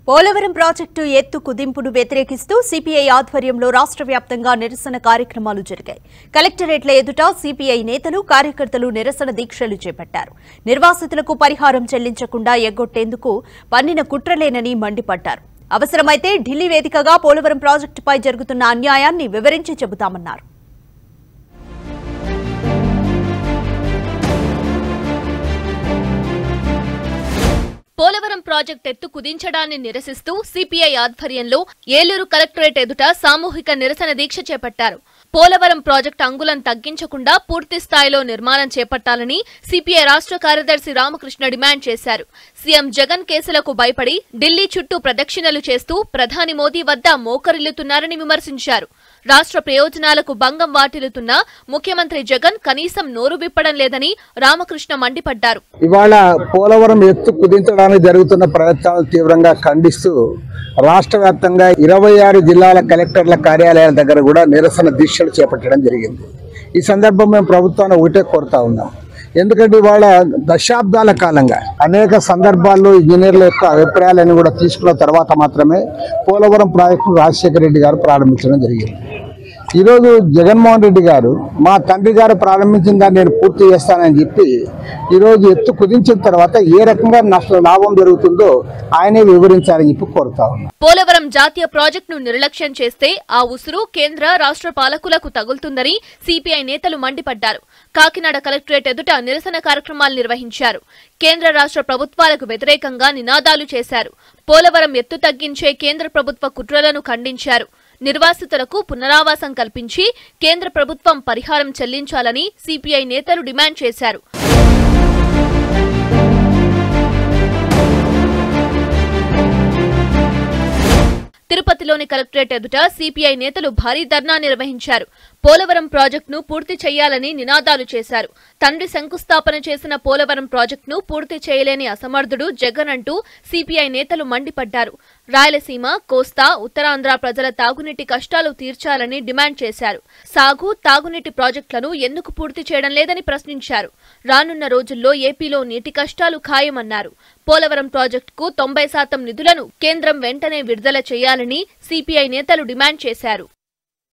Polavaram project ఎత్తు కుదింపును వ్యతిరేకిస్తూ CPI ఆధ్వర్యంలో రాష్ట్ర వ్యాప్తంగా నిరసన కార్యక్రమాలు జరిగాయి. కలెక్టరేట్ల ఎదుట CPI నేతలు, కార్యకర్తలు నిరసన దీక్షలు చేపట్టారు. నిర్వాసితులకు పరిహారం చెల్లించకుండా ఎగ్గొట్టేందుకు పన్నిన కుట్రలేనని మండిపడ్డారు. అవసరమైతే ఢిల్లీ వేదికగా పోలవరం ప్రాజెక్టుపై జరుగుతున్న అన్యాయాన్ని వివరించి చెబుతామన్నారు. పోలవరం ప్రాజెక్టు ఎత్తు కుదించడాన్ని నిరసిస్తూ CPI ఆధ్వర్యంలో ఏలూరు కలెక్టరేట్ ఎదుట సామూహిక నిరసన దీక్ష చేపట్టారు. పోలవరం ప్రాజెక్టు అంగుళం తగ్గించకుండా పూర్తి స్థాయిలో నిర్మాణం చేపట్టాలని CPI రాష్ట్ర కార్యదర్శి రామకృష్ణ డిమాండ్ చేశారు. సీఎం జగన్ కేసులకు భయపడి ఢిల్లీ చుట్టూ ప్రదక్షిణలు చేస్తూ ప్రధాని మోదీ వద్ద మోకరిల్లుతున్నారని విమర్శించారు. రాష్ట్ర ప్రయోజనాలకు భంగం వాటిల్లుతున్న ముఖ్యమంత్రి జగన్ కనీసం నోరు విప్పడం లేదని రామకృష్ణ మండిపడ్డారు. ఇవాళ పోలవరం ఎత్తు కుదించడానికి జరుగుతున్న ప్రయత్నాలను తీవ్రంగా ఖండిస్తూ రాష్ట్ర వ్యాప్తంగా 26 జిల్లాల కలెక్టర్ల కార్యాలయాల దగ్గర కూడా నిరసన దీక్షలు చేపట్టడం జరిగింది. ఈ సందర్భం మేము ప్రభుత్వాన్ని ఒకటే కోరుతా ఉన్నాం. ఎందుకంటే ఇవాళ దశాబ్దాల కాలంగా అనేక సందర్భాల్లో ఇంజనీర్ల యొక్క అభిప్రాయాలను కూడా తీసుకున్న తర్వాత మాత్రమే పోలవరం ప్రాజెక్టును రాజశేఖర రెడ్డి గారు ప్రారంభించడం జరిగింది. ఈరోజు జగన్మోహన్ రెడ్డి గారు మా తండ్రి గారు ప్రారంభించిన దాన్ని నేను పూర్తి చేస్తానని చెప్పి ఈరోజు ఎత్తు కుదించిన తర్వాత ఏ రకంగా లాభం జరుగుతుందో ఆయనే వివరించాలని చెప్పి కోరుతా ఉన్నాం. పోలవరం జాతీయ ప్రాజెక్టును నిర్లక్ష్యం చేస్తే ఆ ఉసురు కేంద్ర రాష్ట్ర పాలకులకు తగులుతుందని CPI నేతలు మండిపడ్డారు. కాకినాడ కలెక్టరేట్ ఎదుట నిరసన కార్యక్రమాలు నిర్వహించారు. కేంద్ర రాష్ట్ర ప్రభుత్వాలకు వ్యతిరేకంగా నినాదాలు చేశారు. పోలవరం ఎత్తు తగ్గించే కేంద్ర ప్రభుత్వ కుట్రలను ఖండించారు. నిర్వాసితులకు పునరావాసం కల్పించి కేంద్ర ప్రభుత్వం పరిహారం చెల్లించాలని CPI నేతలు డిమాండ్ చేశారు. తిరుపతిలోని కలెక్టరేట్ ఎదుట CPI నేతలు భారీ ధర్నా నిర్వహించారు. పోలవరం ప్రాజెక్టును పూర్తి చేయాలని నినాదాలు చేశారు. తండ్రి శంకుస్థాపన చేసిన పోలవరం ప్రాజెక్టును పూర్తి చేయలేని అసమర్థుడు జగన్ అంటూ CPI నేతలు మండిపడ్డారు. రాయలసీమ, కోస్తా, ఉత్తరాంధ్ర ప్రజల తాగునీటి కష్టాలు తీర్చాలని డిమాండ్ చేశారు. సాగు, తాగునీటి ప్రాజెక్టులను ఎందుకు పూర్తి చేయడం లేదని ప్రశ్నించారు. రానున్న రోజుల్లో ఏపీలో నీటి కష్టాలు ఖాయమన్నారు. పోలవరం ప్రాజెక్టుకు 90% నిధులను కేంద్రం వెంటనే విడుదల చేయాలని CPI నేతలు డిమాండ్ చేశారు.